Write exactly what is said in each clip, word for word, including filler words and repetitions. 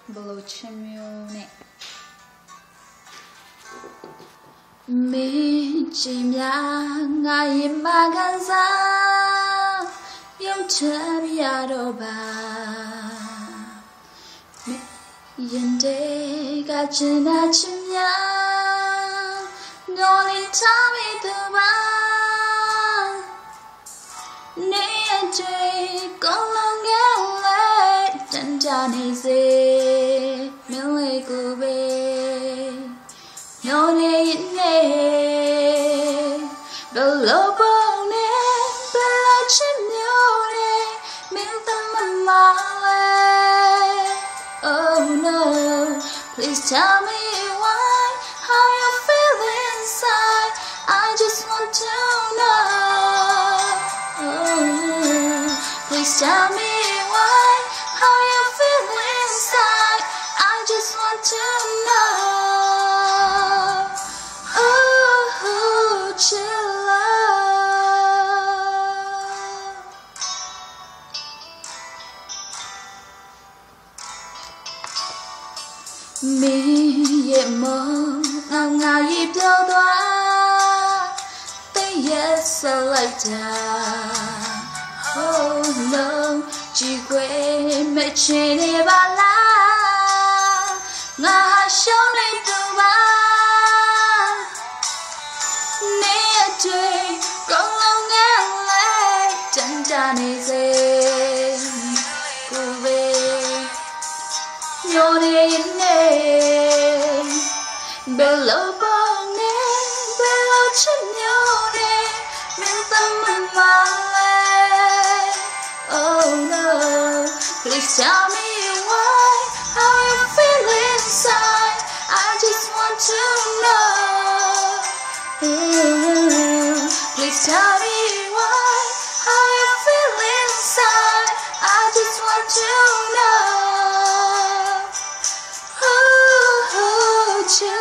Blochimune Mijimya Imaganza Yom Tabiadoba Yende Gachina Chimya Noli Tami Duba Neje Golongele Tanjanize Mile Gube None Ne Below Bone Below Chimney Miltamamale Oh no, please tell me why, how you feel inside. I just want to know. Oh, please tell me why, how you feel inside. I just want to know. Oh, chill out. Mi ye mo ngao ngao nhịp theo toa tay yes sao lại ta oh no chỉ quên mẹ trên đi ba la ngà hai số này từ ba nè chơi con lâu ngang lệ chân cha này dễ cô về Yone ne Below bone Below chimney Miltamamale Oh no Please tell me why How you feel inside I just want to know mm-hmm. Please tell me why How you feel inside I just want to know Chill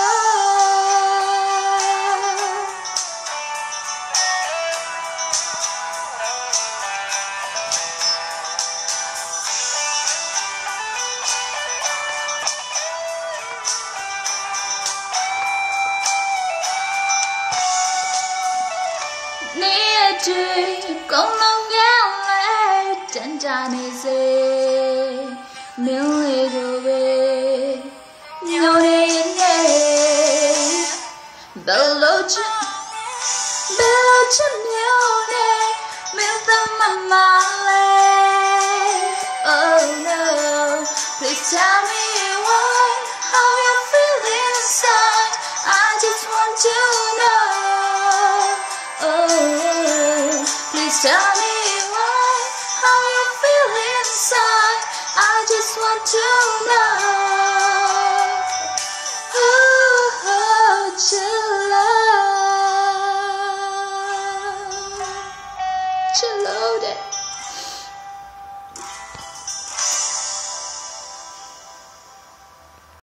Nia chơi con long gạo lệ chân cha này dễ nếu lê đồ về nhau đi nghe below chim below chim nhau nè miêu tâm mama lệ oh no please tell me why how you feel inside I just want to know oh please tell me why how you feel inside I just want to know chill out, chill out.